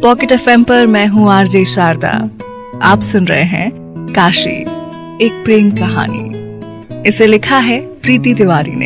Pocket FM पर मैं हूँ आरजे शारदा। आप सुन रहे हैं काशी, एक प्रेम कहानी। इसे लिखा है प्रीति तिवारी ने।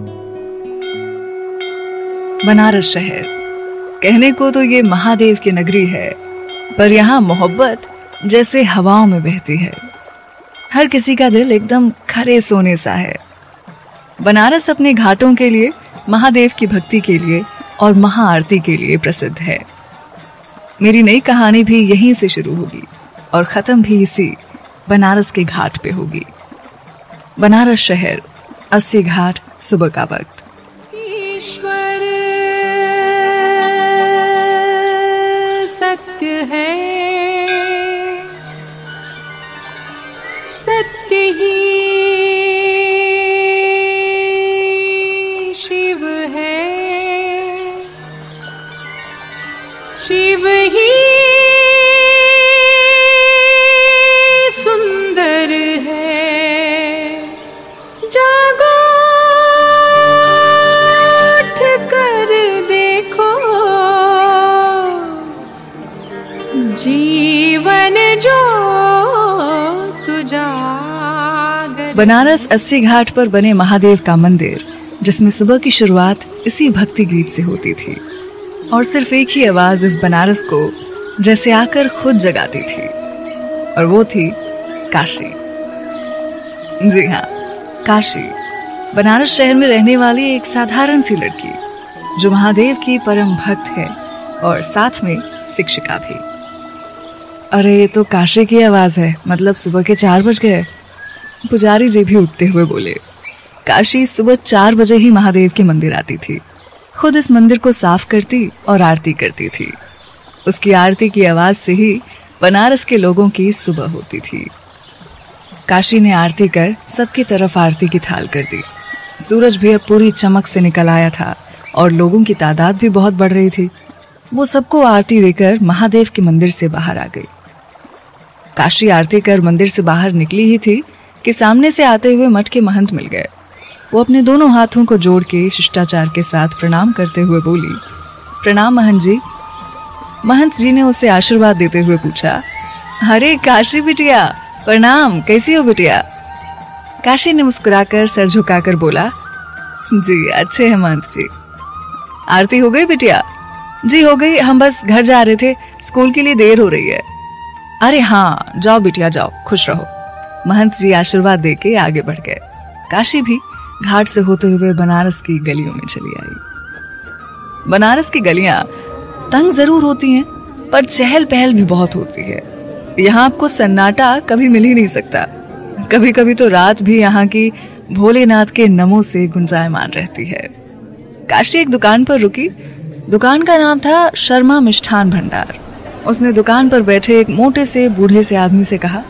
बनारस शहर कहने को तो ये महादेव की नगरी है, पर यहाँ मोहब्बत जैसे हवाओं में बहती है। हर किसी का दिल एकदम खरे सोने सा है। बनारस अपने घाटों के लिए, महादेव की भक्ति के लिए और महाआरती के लिए प्रसिद्ध है। मेरी नई कहानी भी यहीं से शुरू होगी और खत्म भी इसी बनारस के घाट पे होगी। बनारस शहर, 80 घाट, सुबह का वक्त। ईश्वर सत्य है, सत्य ही शिव है, शिव ही सुंदर है। जागो उठ कर देखो, जीवन जो तुझा। बनारस 80 घाट पर बने महादेव का मंदिर, जिसमें सुबह की शुरुआत इसी भक्ति गीत से होती थी और सिर्फ एक ही आवाज इस बनारस को जैसे आकर खुद जगाती थी, और वो थी काशी। जी हाँ, काशी, बनारस शहर में रहने वाली एक साधारण सी लड़की जो महादेव की परम भक्त है और साथ में शिक्षिका भी। अरे ये तो काशी की आवाज है, मतलब सुबह के 4 बज गए। पुजारी जी भी उठते हुए बोले। काशी सुबह 4 बजे ही महादेव के मंदिर आती थी, खुद इस मंदिर को साफ करती और आरती करती थी। उसकी आरती की आवाज से ही बनारस के लोगों की सुबह होती थी। काशी ने आरती कर सबकी तरफ आरती की थाल कर दी। सूरज भी अब पूरी चमक से निकल आया था और लोगों की तादाद भी बहुत बढ़ रही थी। वो सबको आरती देकर महादेव के मंदिर से बाहर आ गई। काशी आरती कर मंदिर से बाहर निकली ही थी कि सामने से आते हुए मठ के महंत मिल गए। वो अपने दोनों हाथों को जोड़ के शिष्टाचार के साथ प्रणाम करते हुए बोली, प्रणाम महंत जी। महंत जी ने उसे आशीर्वाद देते हुए पूछा, अरे काशी बिटिया, प्रणाम, कैसी हो बिटिया? काशी ने मुस्कुराकर सर झुकाकर बोला, जी अच्छे हैं महंत जी। आरती हो गई बिटिया? जी हो गई, हम बस घर जा रहे थे, स्कूल के लिए देर हो रही है। अरे हाँ, जाओ बिटिया जाओ, खुश रहो। महंत जी आशीर्वाद देके आगे बढ़ गए। काशी भी घाट से होते हुए बनारस की गलियों में चली आई। बनारस की गलियां तंग जरूर होती हैं, पर चहल पहल भी बहुत होती है। यहाँ आपको सन्नाटा कभी मिल ही नहीं सकता। कभी कभी तो रात भी यहाँ की भोलेनाथ के नमों से गुंजायमान रहती है। काशी एक दुकान पर रुकी। दुकान का नाम था शर्मा मिष्ठान भंडार। उसने दुकान पर बैठे एक मोटे से बूढ़े से आदमी से कहा,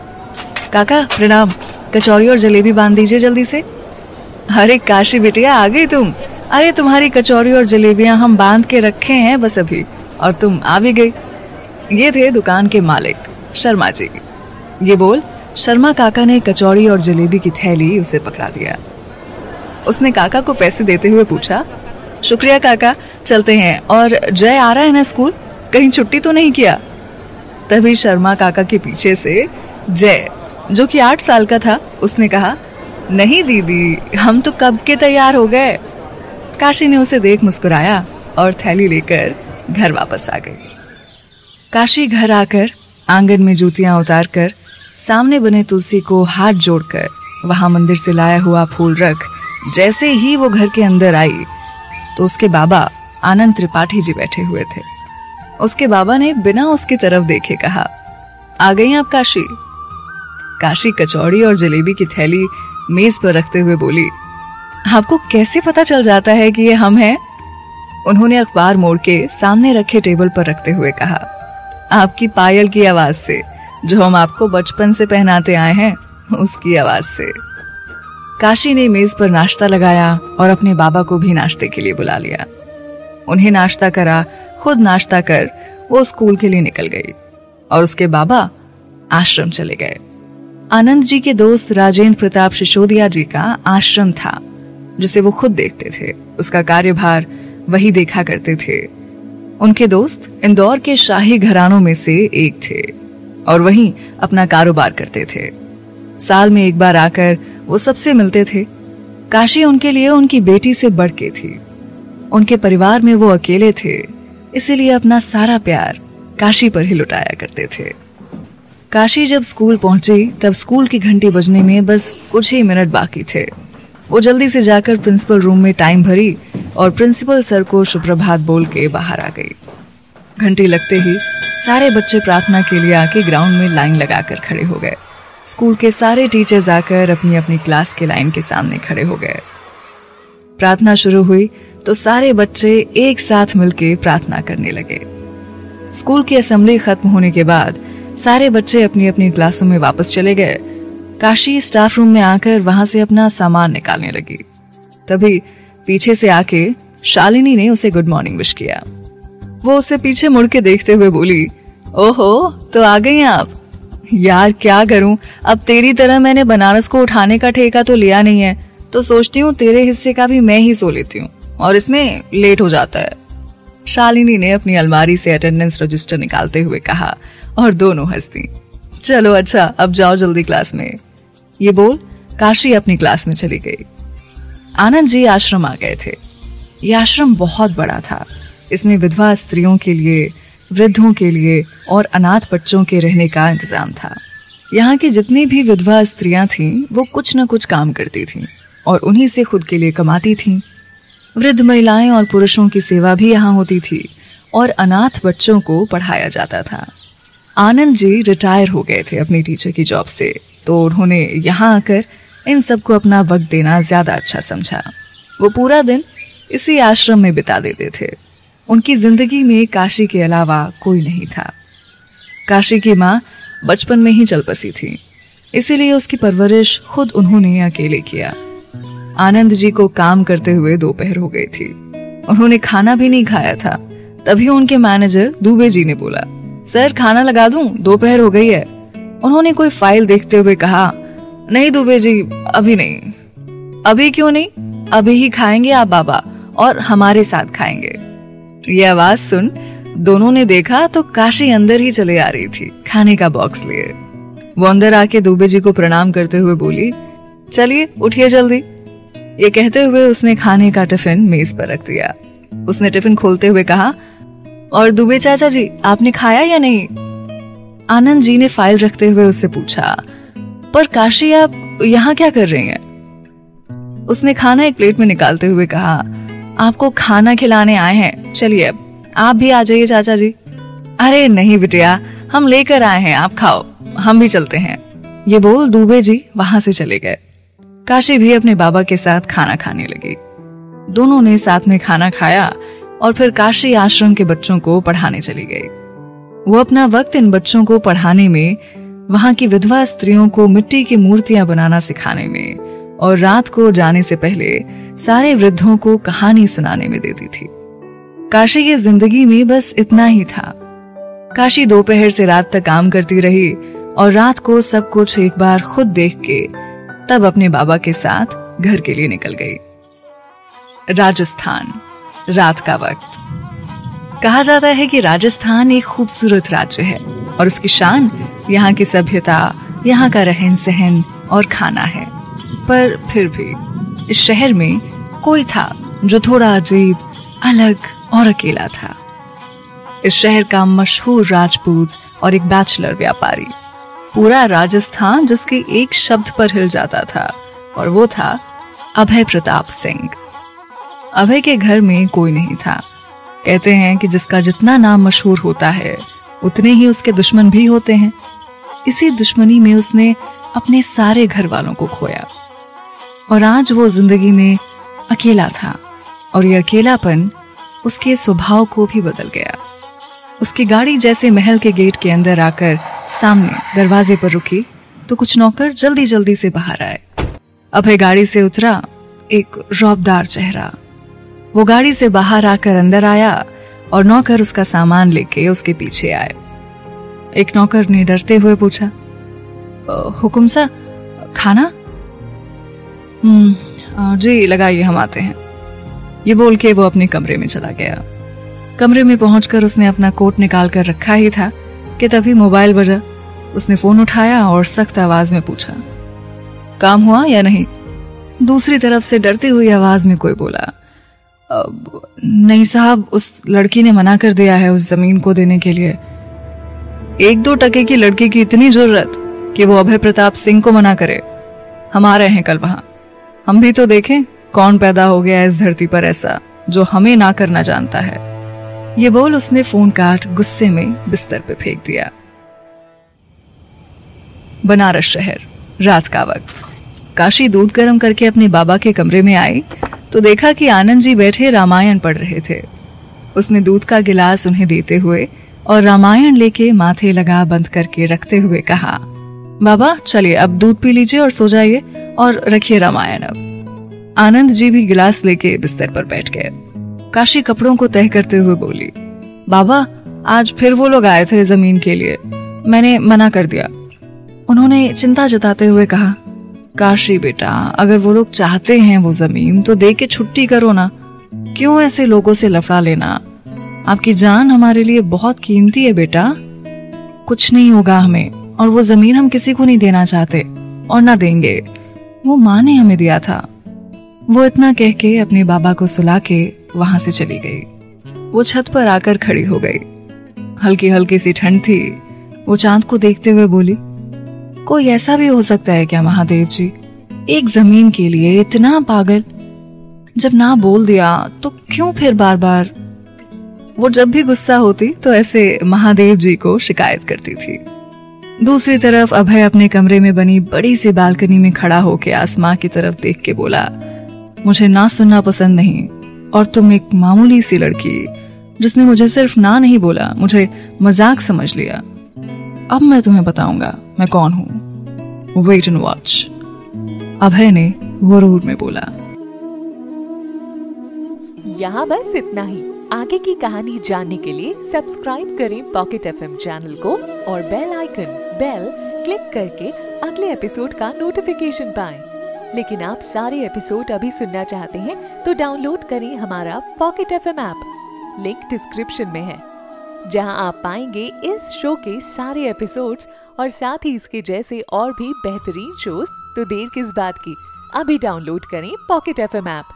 काका प्रणाम, कचौरी और जलेबी बांध दीजिए जल्दी से। अरे काशी बिटिया, आ गई तुम? अरे तुम्हारी कचौरी और जलेबियां हम बांध के रखे हैं बस अभी, और तुम आ भी गई। ये थे दुकान के मालिक शर्मा जी। ये बोल शर्मा काका ने कचौरी और जलेबी की थैली उसे पकड़ा दिया। उसने काका को पैसे देते हुए पूछा, शुक्रिया काका, चलते हैं। और जय आ रहा है ना स्कूल, कहीं छुट्टी तो नहीं किया? तभी शर्मा काका के पीछे से जय, जो कि 8 साल का था, उसने कहा, नहीं दीदी, हम तो कब के तैयार हो गए। काशी ने उसे देख मुस्कुराया और थैली लेकर घर वापस आ गई। काशी घर आकर आंगन में जूतियां उतारकर सामने बने तुलसी को हाथ जोड़कर वहां मंदिर से लाया हुआ फूल रख जैसे ही वो घर के अंदर आई तो उसके बाबा आनंद त्रिपाठी जी बैठे हुए थे। उसके बाबा ने बिना उसकी तरफ देखे कहा, आ गई आप काशी? काशी कचौड़ी और जलेबी की थैली मेज पर रखते हुए बोली, आपको कैसे पता चल जाता है कि ये हम हैं? उन्होंने अखबार मोड़ के सामने रखे टेबल पर रखते हुए कहा, आपकी पायल की आवाज से, जो हम आपको बचपन से पहनाते आए हैं, उसकी आवाज से। काशी ने मेज पर नाश्ता लगाया और अपने बाबा को भी नाश्ते के लिए बुला लिया। उन्हें नाश्ता करा, खुद नाश्ता कर वो स्कूल के लिए निकल गई और उसके बाबा आश्रम चले गए। आनंद जी के दोस्त राजेंद्र प्रताप सिसोदिया जी का आश्रम था, जिसे वो खुद देखते थे। उसका कार्यभार वही देखा करते थे। उनके दोस्त इंदौर के शाही घरानों में से एक थे और वहीं अपना कारोबार करते थे। साल में एक बार आकर वो सबसे मिलते थे। काशी उनके लिए उनकी बेटी से बढ़ के थी। उनके परिवार में वो अकेले थे, इसीलिए अपना सारा प्यार काशी पर ही लुटाया करते थे। काशी जब स्कूल पहुंची तब स्कूल की घंटी बजने में बस कुछ ही मिनट बाकी थे। वो जल्दी से जाकर प्रिंसिपल रूम में टाइम भरी और प्रिंसिपल सर को सुप्रभात बोल के बाहर आ गई। घंटी लगते ही सारे बच्चे प्रार्थना के लिए आके ग्राउंड में लाइन लगाकर खड़े हो गए। स्कूल के सारे टीचर्स आकर अपनी अपनी क्लास के लाइन के सामने खड़े हो गए। प्रार्थना शुरू हुई तो सारे बच्चे एक साथ मिलकर प्रार्थना करने लगे। स्कूल की असेंबली खत्म होने के बाद सारे बच्चे अपनी अपनी क्लासों में वापस चले गए। काशी स्टाफ रूम में आकर वहां से अपना सामान निकालने लगी। तभी पीछे से आके शालिनी ने उसे गुड मॉर्निंग विश किया। वो उसे पीछे मुड़ के देखते हुए बोली, ओहो, तो आ गई आप। यार क्या करूं, अब तेरी तरह मैंने बनारस को उठाने का ठेका तो लिया नहीं है, तो सोचती हूँ तेरे हिस्से का भी मैं ही सो लेती हूँ और इसमें लेट हो जाता है। शालिनी ने अपनी अलमारी से अटेंडेंस रजिस्टर निकालते हुए कहा और दोनों हंस दी। चलो अच्छा, अब जाओ जल्दी क्लास में। ये बोल काशी अपनी क्लास में चली गई। आनंद जी आश्रम आ गए थे। ये आश्रम बहुत बड़ा था। इसमें विधवा स्त्रियों के लिए, वृद्धों के लिए और अनाथ बच्चों के रहने का इंतजाम था। यहाँ की जितनी भी विधवा स्त्रियां थीं, वो कुछ न कुछ काम करती थीं और उन्हीं से खुद के लिए कमाती थीं। वृद्ध महिलाएं और पुरुषों की सेवा भी यहाँ होती थी और अनाथ बच्चों को पढ़ाया जाता था। आनंद जी रिटायर हो गए थे अपनी टीचर की जॉब से, तो उन्होंने यहाँ आकर इन सबको अपना वक्त देना ज्यादा अच्छा समझा। वो पूरा दिन इसी आश्रम में बिता देते थे। उनकी जिंदगी में काशी के अलावा कोई नहीं था। काशी की माँ बचपन में ही चल बसी थी, इसीलिए उसकी परवरिश खुद उन्होंने अकेले किया। आनंद जी को काम करते हुए दोपहर हो गई थी। उन्होंने खाना भी नहीं खाया था। तभी उनके मैनेजर दुबे जी ने बोला, सर खाना लगा दूं, दोपहर हो गई है। उन्होंने कोई फाइल देखते हुए कहा, नहीं दुबे जी, अभी नहीं। अभी क्यों नहीं? अभी ही खाएंगे आप बाबा, और हमारे साथ खाएंगे। ये आवाज सुन दोनों ने देखा तो काशी अंदर ही चले आ रही थी खाने का बॉक्स लिए। वो अंदर आके दुबे जी को प्रणाम करते हुए बोली, चलिए उठिए जल्दी। ये कहते हुए उसने खाने का टिफिन मेज पर रख दिया। उसने टिफिन खोलते हुए कहा, और दुबे चाचा जी, आपने खाया या नहीं? आनंद जी ने फाइल रखते हुए उससे पूछा, पर काशी आप यहाँ क्या कर रही हैं? उसने खाना एक प्लेट में निकालते हुए कहा, आपको खाना खिलाने आए हैं, चलिए अब आप भी आ जाइए चाचा जी। अरे नहीं बिटिया, हम लेकर आए हैं, आप खाओ, हम भी चलते हैं। ये बोल दुबे जी वहां से चले गए। काशी भी अपने बाबा के साथ खाना खाने लगी। दोनों ने साथ में खाना खाया और फिर काशी आश्रम के बच्चों को पढ़ाने चली गई। वो अपना वक्त इन बच्चों को पढ़ाने में, वहां की विधवा स्त्रियों को मिट्टी की मूर्तियां बनाना सिखाने में और रात को जाने से पहले सारे वृद्धों को कहानी सुनाने में देती थी। काशी की जिंदगी में बस इतना ही था। काशी दोपहर से रात तक काम करती रही और रात को सब कुछ एक बार खुद देख के तब अपने बाबा के साथ घर के लिए निकल गई। राजस्थान, रात का वक्त। कहा जाता है कि राजस्थान एक खूबसूरत राज्य है और उसकी शान यहाँ की सभ्यता, यहाँ का रहन सहन और खाना है। पर फिर भी इस शहर में कोई था जो थोड़ा अजीब, अलग और अकेला था। इस शहर का मशहूर राजपूत और एक बैचलर व्यापारी, पूरा राजस्थान जिसके एक शब्द पर हिल जाता था, और वो था अभय प्रताप सिंह। अभय के घर में कोई नहीं था। कहते हैं कि जिसका जितना नाम मशहूर होता है उतने ही उसके दुश्मन भी होते हैं। इसी दुश्मनी में उसने अपने सारे घर वालों को खोया और आज वो जिंदगी में अकेला था और ये अकेलापन उसके स्वभाव को भी बदल गया। उसकी गाड़ी जैसे महल के गेट के अंदर आकर सामने दरवाजे पर रुकी तो कुछ नौकर जल्दी जल्दी से बाहर आए। अभय गाड़ी से उतरा, एक रौबदार चेहरा। वो गाड़ी से बाहर आकर अंदर आया और नौकर उसका सामान लेके उसके पीछे आए। एक नौकर ने डरते हुए पूछा, हुकुम सा, खाना? जी लगाइए, हम आते हैं। ये बोल के वो अपने कमरे में चला गया। कमरे में पहुंचकर उसने अपना कोट निकाल कर रखा ही था कि तभी मोबाइल बजा। उसने फोन उठाया और सख्त आवाज में पूछा, काम हुआ या नहीं? दूसरी तरफ से डरती हुई आवाज में कोई बोला, नहीं साहब, उस लड़की ने मना कर दिया है उस जमीन को देने के लिए। 1-2 टके की लड़की की इतनी जरूरत कि वो अभय प्रताप सिंह को मना करे? हम आ रहे हैं कल वहां, हम भी तो देखें कौन पैदा हो गया इस धरती पर ऐसा जो हमें ना करना जानता है। ये बोल उसने फोन काट गुस्से में बिस्तर पे फेंक दिया। बनारस शहर, रात का वक्त। काशी दूध गर्म करके अपने बाबा के कमरे में आई तो देखा कि आनंद जी बैठे रामायण पढ़ रहे थे। उसने दूध का गिलास उन्हें देते हुए और रामायण लेके माथे लगा बंद करके रखते हुए कहा, बाबा चलिए अब दूध पी लीजिए और सो जाइए और रखिए रामायण अब। आनंद जी भी गिलास लेके बिस्तर पर बैठ गए। काशी कपड़ों को तह करते हुए बोली, बाबा आज फिर वो लोग आए थे जमीन के लिए, मैंने मना कर दिया। उन्होंने चिंता जताते हुए कहा, काशी बेटा, अगर वो लोग चाहते हैं वो जमीन तो दे के छुट्टी करो ना, क्यों ऐसे लोगों से लफड़ा लेना? आपकी जान हमारे लिए बहुत कीमती है बेटा। कुछ नहीं होगा हमें, और वो जमीन हम किसी को नहीं देना चाहते और ना देंगे, वो माँ ने हमें दिया था। वो इतना कह के अपने बाबा को सुला के वहां से चली गई। वो छत पर आकर खड़ी हो गई। हल्की हल्की सी ठंड थी। वो चांद को देखते हुए बोली, कोई ऐसा भी हो सकता है क्या महादेव जी, एक जमीन के लिए इतना पागल? जब ना बोल दिया तो क्यों फिर बार बार? वो जब भी गुस्सा होती तो ऐसे महादेव जी को शिकायत करती थी। दूसरी तरफ अभय अपने कमरे में बनी बड़ी सी बालकनी में खड़ा होकर आसमां की तरफ देख के बोला, मुझे ना सुनना पसंद नहीं, और तुम एक मामूली सी लड़की जिसने मुझे सिर्फ ना नहीं बोला, मुझे मजाक समझ लिया। अब मैं तुम्हें बताऊंगा मैं कौन हूं। वेट एंड वॉच, अभय ने गुरूर में बोला। यहाँ बस इतना ही। आगे की कहानी जानने के लिए सब्सक्राइब करें पॉकेट एफएम चैनल को और बेल क्लिक करके अगले एपिसोड का नोटिफिकेशन पाएं। लेकिन आप सारे एपिसोड अभी सुनना चाहते हैं तो डाउनलोड करें हमारा pocket FM app. Link description में है, जहां आप पाएंगे इस शो के सारे एपिसोड्स और साथ ही इसके जैसे और भी बेहतरीन शोज। तो देर किस बात की, अभी डाउनलोड करें पॉकेट एफएम ऐप।